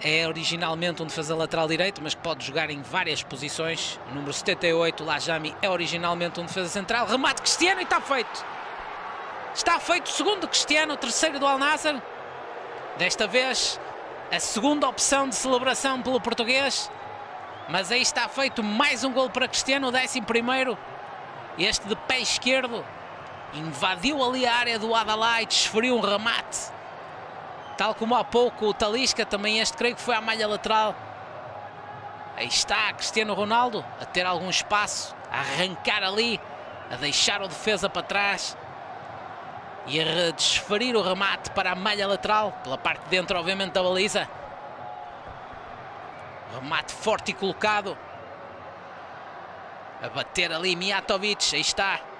é originalmente um defesa lateral direito, mas que pode jogar em várias posições. O número 78, Lajami, é originalmente um defesa central. Remate Cristiano e está feito. Está feito o segundo Cristiano, o terceiro do Al Nassr. Desta vez, a segunda opção de celebração pelo português. Mas aí está feito mais um gol para Cristiano, o 11º. Este de pé esquerdo. Invadiu ali a área do Adalá e desferiu um remate. Tal como há pouco o Talisca, também este creio que foi à malha lateral. Aí está Cristiano Ronaldo a ter algum espaço, a arrancar ali, a deixar o defesa para trás e a desferir o remate para a malha lateral, pela parte de dentro obviamente da baliza. Remate forte e colocado. A bater ali Mijatovic, aí está.